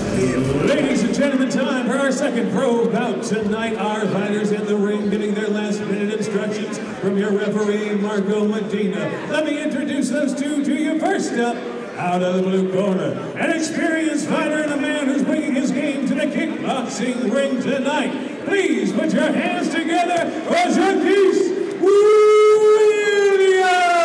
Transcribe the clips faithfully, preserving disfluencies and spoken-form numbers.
Ladies and gentlemen, time for our second pro bout tonight. Our fighters in the ring getting their last minute instructions from your referee, Marco Medina. Let me introduce those two to you. First up, out of the blue corner, an experienced fighter and a man who's bringing his game to the kickboxing ring tonight. Please put your hands together for Jacques Williams!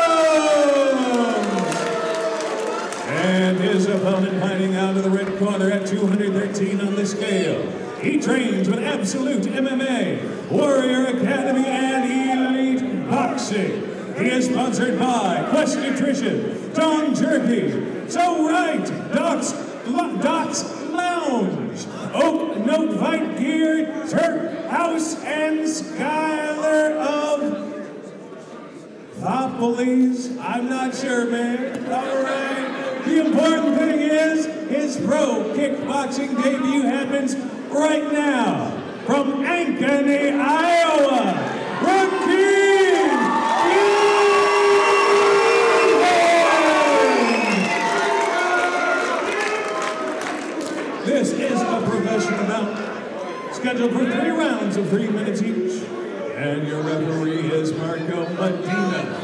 And his opponent hiding out of the red corner at two hundred thirteen on the scale. He trains with Absolute M M A, Warrior Academy, and Elite Boxing. He is sponsored by Quest Nutrition, Dawn Jerky, So Right, Doc's, Doc's Lounge, Oak Note Fight Gear, Turk House, and Skyler of Thopolis. I'm not sure, man. All right. The important thing is, his pro kickboxing debut happens right now. From Ankeny, Iowa, Rakeem This is a professional bout, scheduled for three rounds of three minutes each. And your referee is Marco Medina.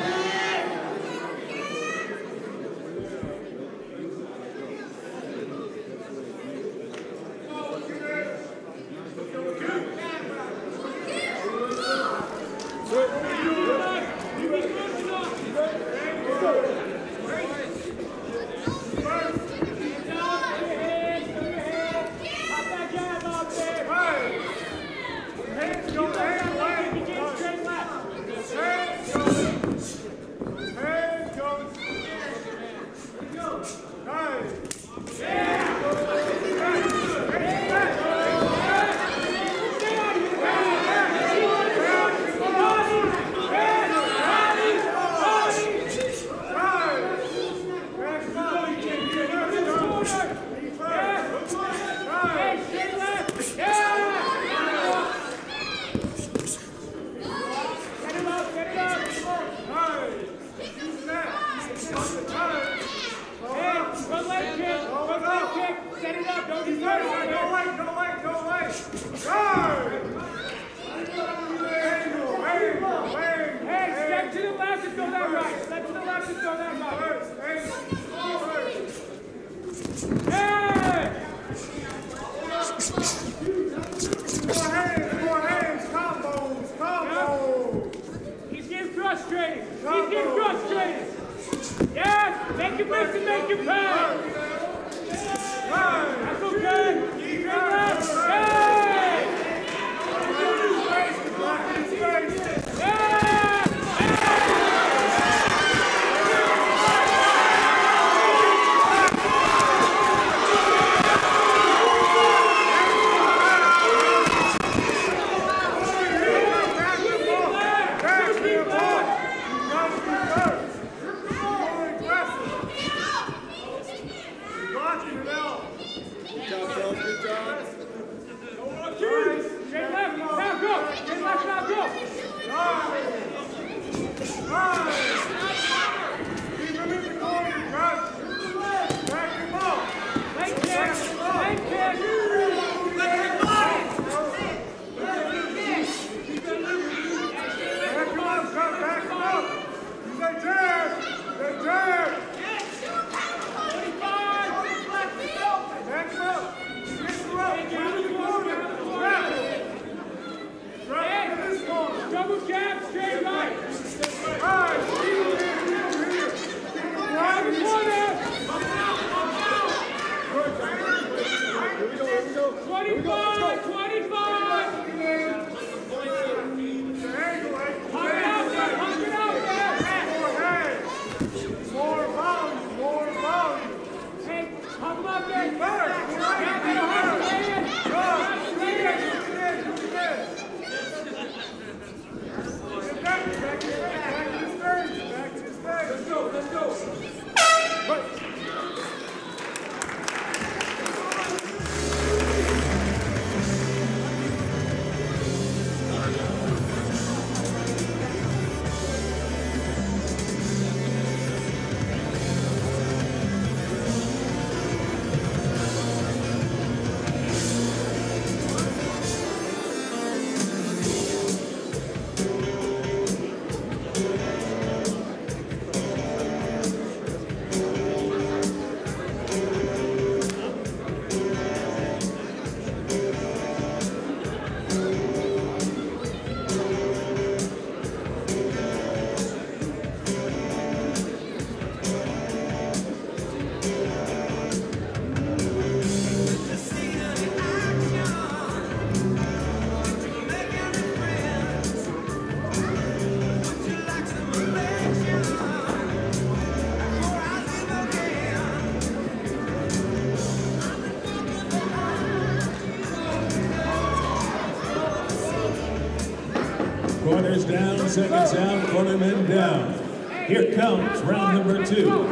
Corners down, seconds out, corner men down. Here comes round number two.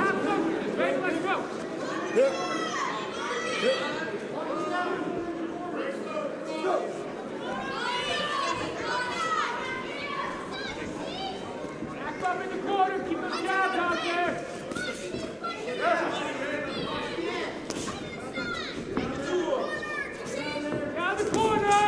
Back up in the corner, keep those jabs out there. Down the corner!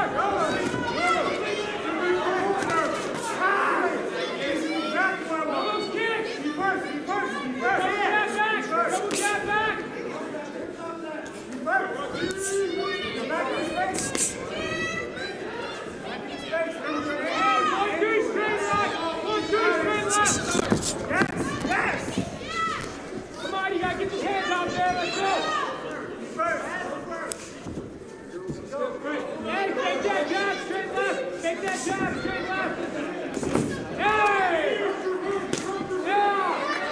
Almost kick! Reverse, reverse, reverse! Double jab back! Double jab back! Reverse! Back in space! Back in space! Hey, one, two, straight left! One, two, straight left! Yes, yes! Come on, you gotta get your hands out there, let's go! Reverse! Hey, take that jab straight left! Take that jab straight left! Hey! Yeah!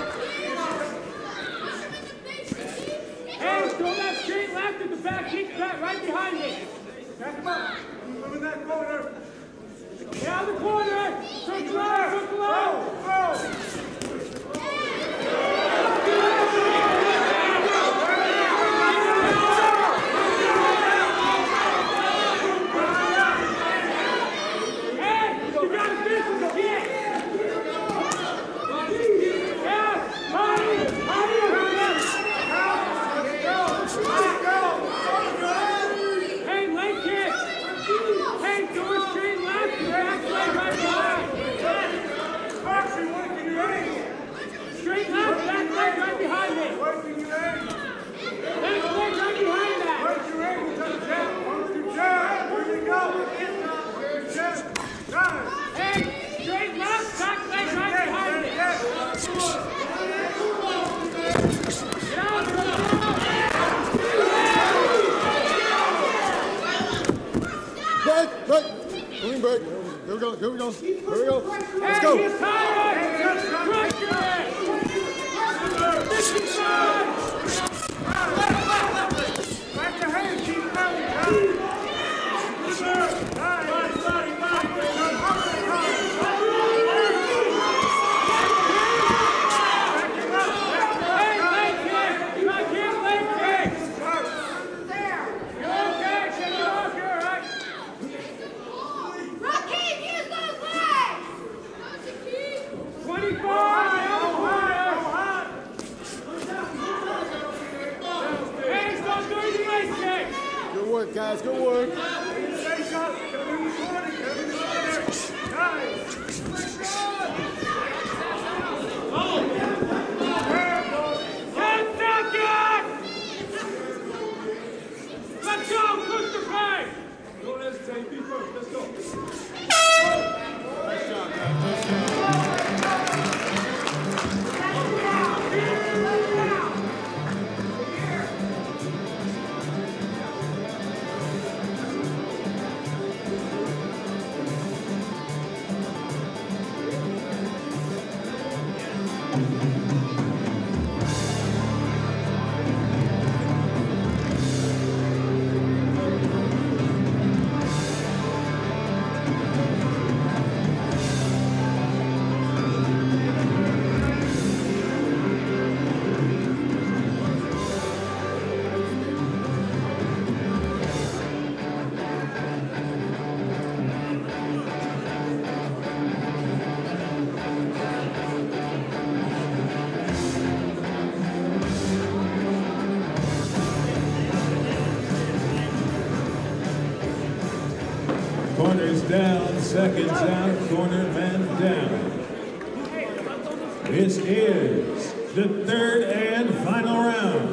Hey, throw that straight left at the back, kick back right behind me! Back him up! Move in that corner! Get out of the corner! Circle out! Circle out! Go! Clean break. Here we go. Here we go. Here we go. Let's go. He's tired. Back your hands. Keep coming. Good work, guys. Good work. ten seconds! Let's go! Push the pace! Don't hesitate. Be first. Let's go. Nice job, guys. Corners down, seconds out, corner man down. This is the third and final round.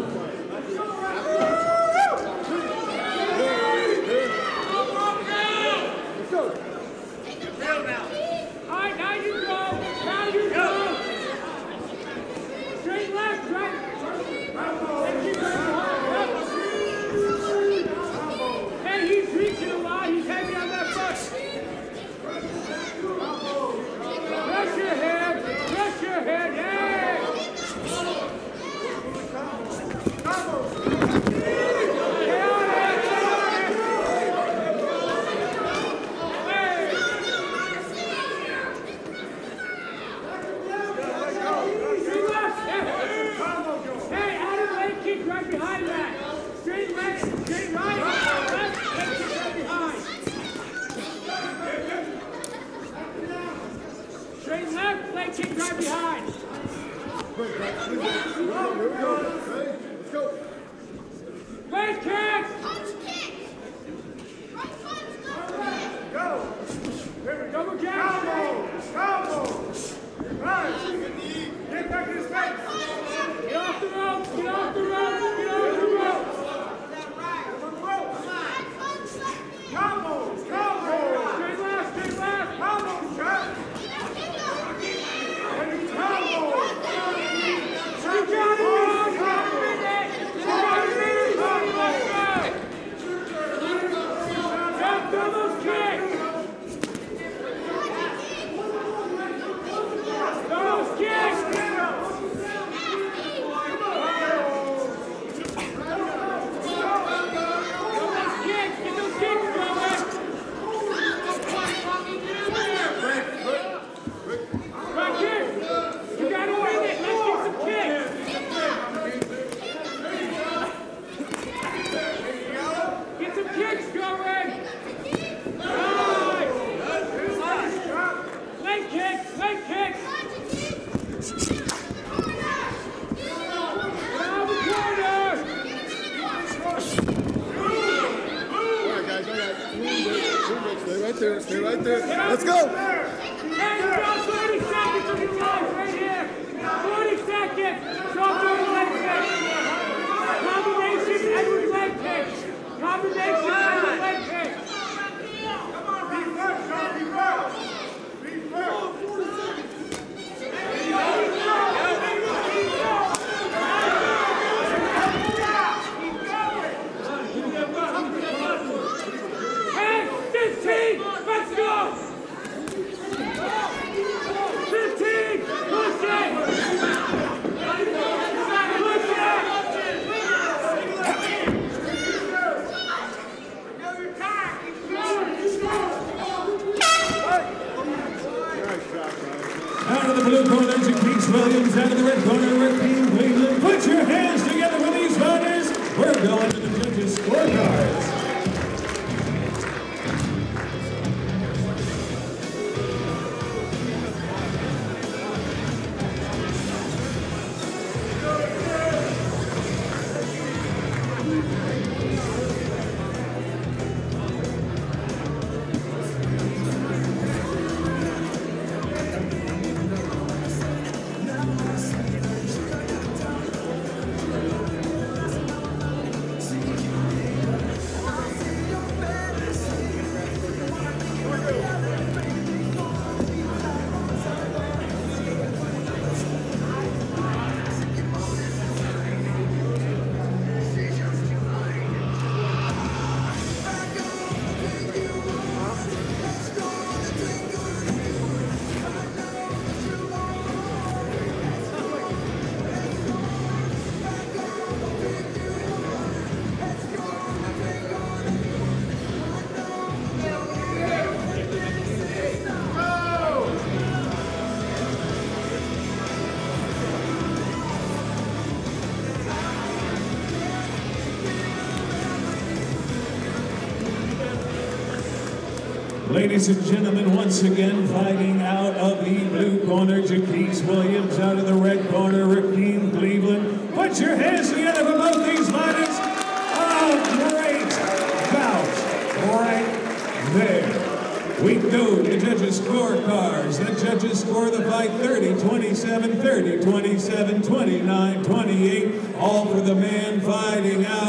there. Stay right there. Let's go. Hey, you got thirty seconds of your life right here. forty seconds. Drop those leg kicks. Combination Edward leg kick. Combination Edward leg kick. Come on, reverse, Sean, reverse. Reverse. Hey, fifteen, let's go! fifteen, push it! Push it! Out of the blue corner, Jaquise Williams. Out of the red corner, Raheem Cleveland. Put your hands together for these fighters. We're going to the judges' scorecards. Ladies and gentlemen, once again, fighting out of the blue corner, Jaquise Williams. Out of the red corner, Raheem Cleveland. Put your hands together for both these fighters. A great bout right there. We go to the judges' scorecards. The judges score the fight thirty, twenty-seven, thirty, twenty-seven, twenty-nine, twenty-eight. All for the man fighting out